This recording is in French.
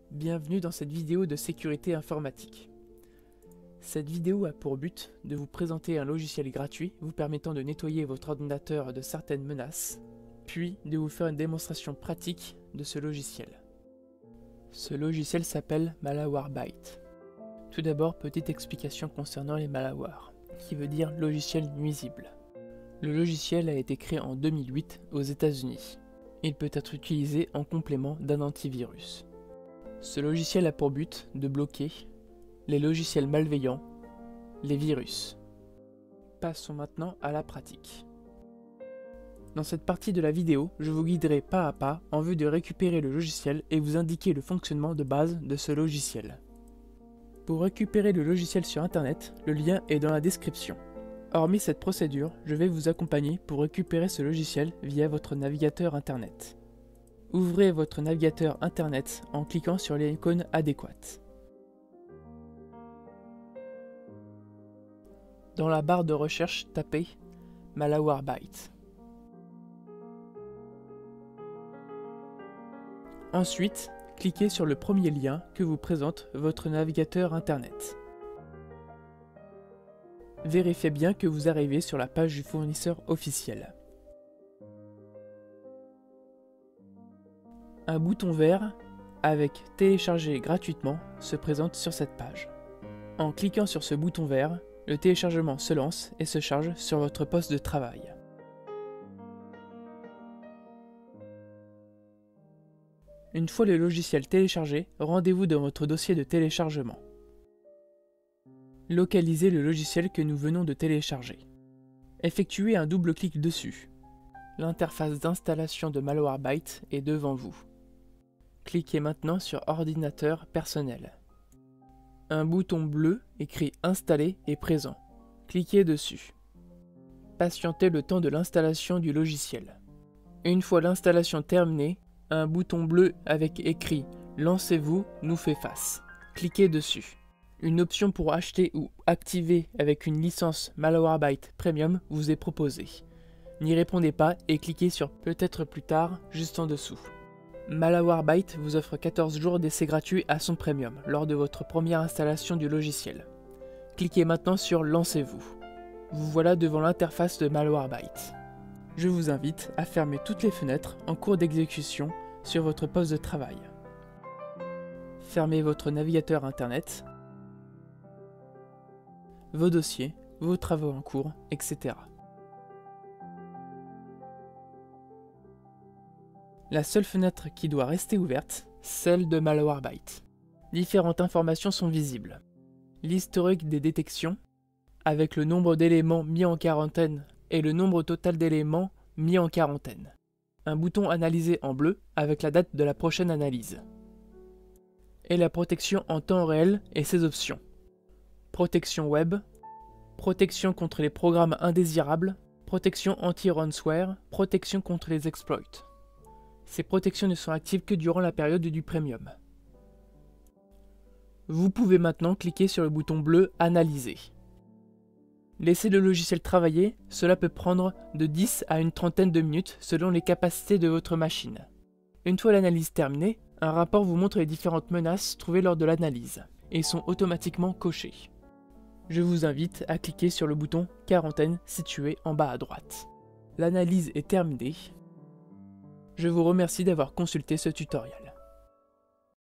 Bienvenue dans cette vidéo de sécurité informatique. Cette vidéo a pour but de vous présenter un logiciel gratuit vous permettant de nettoyer votre ordinateur de certaines menaces, puis de vous faire une démonstration pratique de ce logiciel. Ce logiciel s'appelle Malwarebytes. Tout d'abord, petite explication concernant les malwares, qui veut dire logiciel nuisible. Le logiciel a été créé en 2008 aux États-Unis. Il peut être utilisé en complément d'un antivirus. Ce logiciel a pour but de bloquer les logiciels malveillants, les virus. Passons maintenant à la pratique. Dans cette partie de la vidéo, je vous guiderai pas à pas en vue de récupérer le logiciel et vous indiquer le fonctionnement de base de ce logiciel. Pour récupérer le logiciel sur internet, le lien est dans la description. Hormis cette procédure, je vais vous accompagner pour récupérer ce logiciel via votre navigateur internet. Ouvrez votre navigateur internet en cliquant sur l'icône adéquate. Dans la barre de recherche, tapez Malwarebytes. Ensuite, cliquez sur le premier lien que vous présente votre navigateur internet. Vérifiez bien que vous arrivez sur la page du fournisseur officiel. Un bouton vert avec « Télécharger gratuitement » se présente sur cette page. En cliquant sur ce bouton vert, le téléchargement se lance et se charge sur votre poste de travail. Une fois le logiciel téléchargé, rendez-vous dans votre dossier de téléchargement. Localisez le logiciel que nous venons de télécharger. Effectuez un double clic dessus. L'interface d'installation de Malwarebytes est devant vous. Cliquez maintenant sur Ordinateur personnel. Un bouton bleu écrit Installer est présent. Cliquez dessus. Patientez le temps de l'installation du logiciel. Une fois l'installation terminée, un bouton bleu avec écrit Lancez-vous nous fait face. Cliquez dessus. Une option pour acheter ou activer avec une licence Malwarebytes Premium vous est proposée. N'y répondez pas et cliquez sur Peut-être plus tard juste en dessous. Malwarebytes vous offre 14 jours d'essai gratuit à son premium lors de votre première installation du logiciel. Cliquez maintenant sur Lancez-vous. Vous voilà devant l'interface de Malwarebytes. Je vous invite à fermer toutes les fenêtres en cours d'exécution sur votre poste de travail. Fermez votre navigateur internet, vos dossiers, vos travaux en cours, etc. La seule fenêtre qui doit rester ouverte, celle de Malwarebytes. Différentes informations sont visibles. L'historique des détections, avec le nombre d'éléments mis en quarantaine et le nombre total d'éléments mis en quarantaine. Un bouton analysé en bleu avec la date de la prochaine analyse. Et la protection en temps réel et ses options. Protection web, protection contre les programmes indésirables, protection anti-ransomware, protection contre les exploits. Ces protections ne sont actives que durant la période du premium. Vous pouvez maintenant cliquer sur le bouton bleu Analyser. Laissez le logiciel travailler, cela peut prendre de 10 à une trentaine de minutes selon les capacités de votre machine. Une fois l'analyse terminée, un rapport vous montre les différentes menaces trouvées lors de l'analyse, et ils sont automatiquement cochés. Je vous invite à cliquer sur le bouton Quarantaine situé en bas à droite. L'analyse est terminée. Je vous remercie d'avoir consulté ce tutoriel.